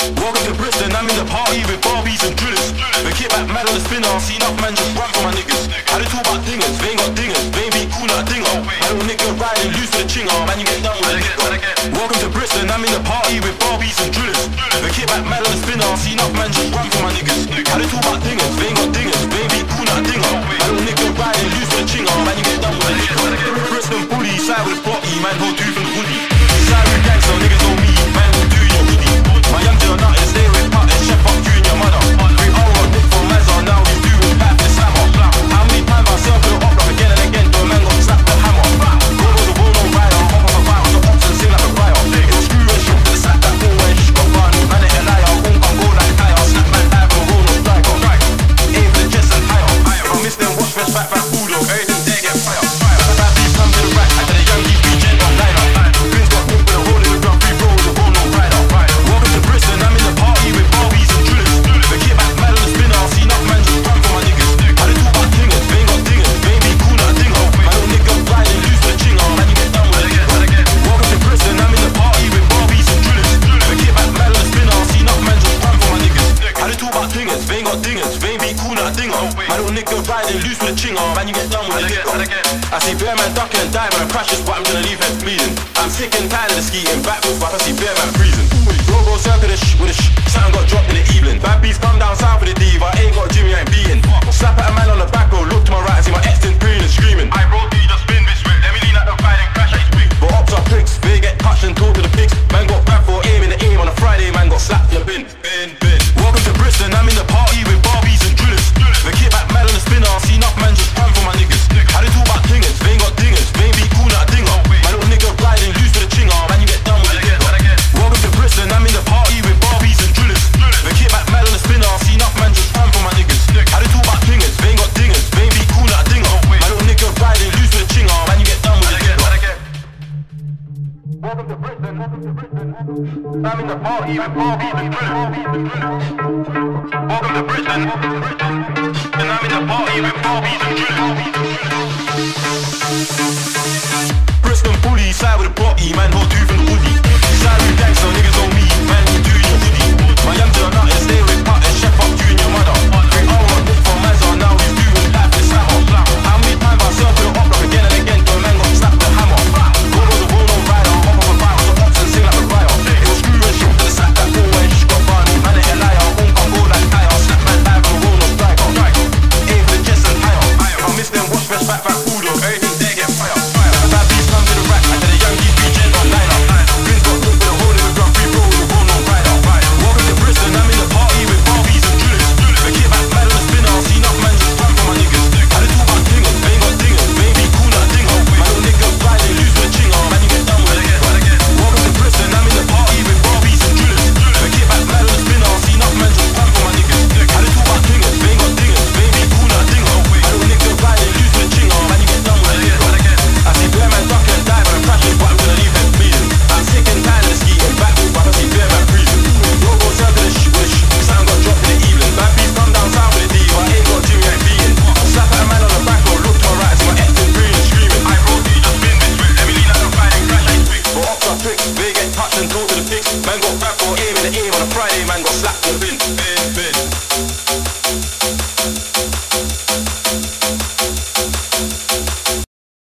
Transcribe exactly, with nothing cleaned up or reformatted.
Welcome to Brixton, I'm in the party with Barbies and drillers. We kick back mad on the spinner, see enough man just run for my niggas. How they talk about dingers, they ain't got dingers, they ain't be cool not a dinger. My little nigga riding loose with a chinger, man you get done with a nigga. Welcome to Brixton, I'm in the party with Barbies and drillers. We kick back mad on the spinner, see enough man just run for my niggas. How they talk about dingers, they ain't got dingers, they ain't be cool not a dinger. My little nigga riding loose with a chinger, man you get done with a nigga. Brixton bully, side with a blocky, man hold two from the hoodie. Side with gangster, niggas know me, man hold two in your hoodie. My young to the nut is stay with Pat and chef up you and your mother. We all got Nick from Mazza, now he's doing back this hammer. How many times I circle up like again and again till a man got slapped the hammer. Go to the well-known rider, hop off a fire with the ops and sing like a riot. It'll screw and shoot to the slap that ball when she got run. Man it a liar, won't come go like tire. Snap man dive and roll no striker. Aim for the chest and higher. I miss them watch fresh back back bulldog, everything there get fire. Bad beats come to the rack, and to the young geese be gentle liner. Vince got hooked with a hole in the ground, free roll with a well-known rider. Welcome to Brixton, I'm in the party with Barbies and drillers. We kick back mad on the spinner, see enough man just run for my niggas. How they talk about dingers, they ain't got dingers, they ain't be cool not a dinger. My little nigga riding loose with a chinger, man you get done with it. Welcome to Brixton, I'm in the party with Barbies and drillers. We kick back mad on the spinner, see enough man just run for my niggas. How they talk about dingers, they ain't got dingers, they ain't be cool not a dinger. My little nigga riding loose with a chinger, man you get done with it. I see bear man ducking and diving and crashes, but I'm gonna leave head bleeding. I'm sick and tired of the skiing, backwards but I see bear man freezing. Robo circle the sh with a sh, something got dropped in the evening. Bad beats come down south for the diva, ain't got Jimmy, I ain't beating. Slap at a man on the back road, look to my right and see my ex in praying and screaming. I roll you just spin this whip, let me lean at the fight and crash at his wig. But ops are pricks, they get touched and talk to the pigs. Man got back for aim in the aim on a Friday, man got slapped in the bin. Bin, bin. Welcome to Brixton, I'm in the party with Barbies and drillers. We kick back mad on the spinner, see enough man just run for my niggas. How they talk about dingers, they ain't got dingers, they ain't be cool not a dinger. My little nigga riding loose with a chinger, man you get done with it. Welcome to Brixton, I'm in the party with Barbies and drillers. We kick back mad on the spinner, see enough man just run for my niggas. How they talk about dingers, they ain't got dingers, they ain't be cool not a dinger. My little nigga riding loose with a chinger, man you get done with it. Welcome to Brixton, I'm in the party with Barbies and drillers. Welcome to Brixton, and I'm in the party with Barbies and drillers. Brixton bully, side with a blocky, man hold two from the hoodie. Side with gangster, niggas know me, man hold two in your hoodie. My young to the nut is stay with Pat and chef up you and your mother. We all got Nick from Mazza, now he's doing back this hammer. How many times I circle up like again and again till a man got slapped the hammer. Go to the well-known rider, hop off a fire with the ops and sing like a riot. It'll screw and shoot to the slap that ball when she got run. Man it a liar, won't come go like tire. Snap man dive and roll no striker. Aim for the chest and higher. I miss them watch fresh back back bulldog, everything there get fire. Bad beats come to the rack, and to the young geese be gentle liner. Vince got hooked with a hole in the ground, free roll with a well-known rider. Welcome to Brixton, I'm in the party with Barbies and drillers. We kick back mad on the spinner, see enough man just run for my niggas. How they talk about dingers, they ain't got dingers, they ain't be cool not a dinger. My little nigga riding loose with a chinger, man you get done with it. Welcome to Brixton, I'm in the party with Barbies and drillers. We kick back mad on the spinner, see enough man just run for my niggas. How they talk about dingers, they ain't got dingers, they ain't be cool not a dinger. My little nigga riding loose with a chinger, man you get done with it. I see bear man ducking and diving and crashing, but I'm gonna leave head bleeding. I'm sick and tired of the skiing, backwards but I see bear man freezing. Robo circle the sh with a sh, something got dropped in the evening. Bad beats come down south with the diva, ain't got Jimmy, I ain't beating. Slap at a man on the back road, look to my right and see my ex in praying and screaming. I roll you just spin this whip, let me lean at the fight and crash at his wig. But ops are pricks,